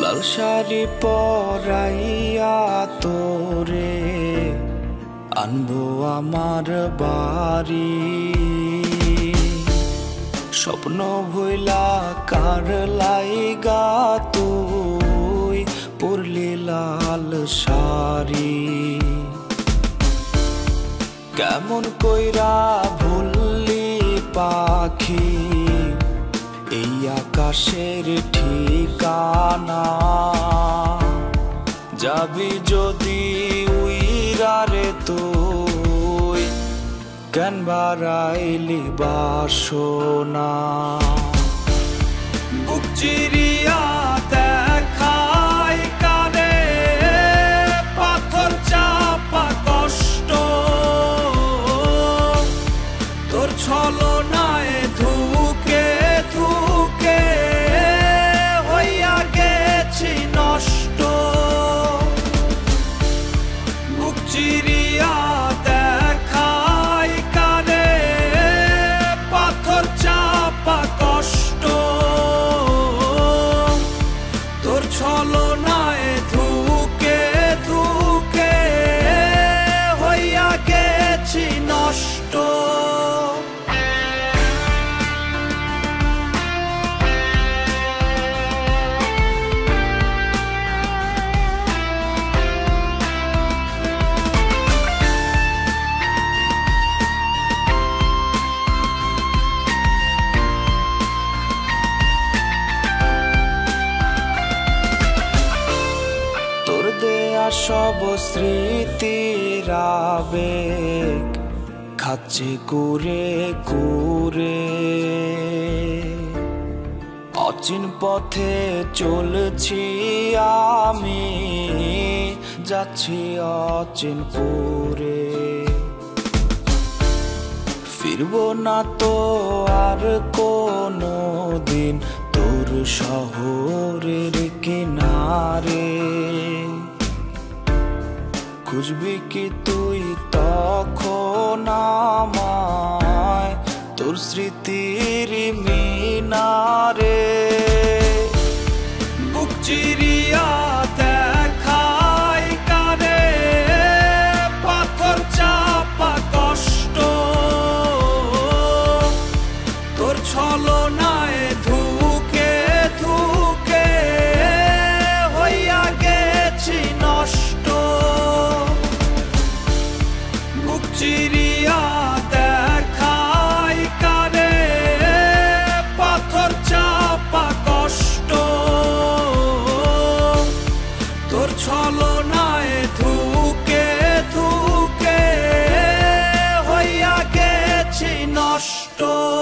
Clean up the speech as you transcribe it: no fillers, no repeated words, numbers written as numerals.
লাল শাড়ি পরাইয়া তোরে আনবো আমার বাড়ি। স্বপ্ন ভইলা কার লাইগা তুই পরলি লাল শাড়ি। কেমন কইরা ভুললি পাখি এই আকাশের ঠিকানা। যাবি যদি উইরা রে তুই কেন বারাইলি বাসনা। বুক চিরিয়া দেখাই কানে পাথর চাপা কষ্ট। তোর ছলনায় ধুকে ধুকে হইয়া গেছি নষ্ট। বুক চিরিয়া দেখাই কানে পাথর চাপা কষ্ট। তোর ছলনায় ধুকে ধুকে হইয়া গেছি নষ্ট। সব স্মৃতির আবেগ খাচ্ছে কুরে কুরে। অচিন পথে চলছি আমি যাচ্ছি অচিনপুরে। ফিরবো না তো আর কোনো দিন তোর শহরের কিনারে। খুঁজবি কি তুই তখন আমায় তোর স্মৃতির মিনারে। বুক চিরিয়া দেখাই কানে পাথর চাপা কষ্ট। তোর ছলনায় ধুকে ধুকে হইয়া গেছি নষ্ট। বুক চিরিয়া দেখাই কানে পাথর চাপা কষ্ট। তোর ছলনায় ধুকে ধুকে হইয়া গেছি নষ্ট।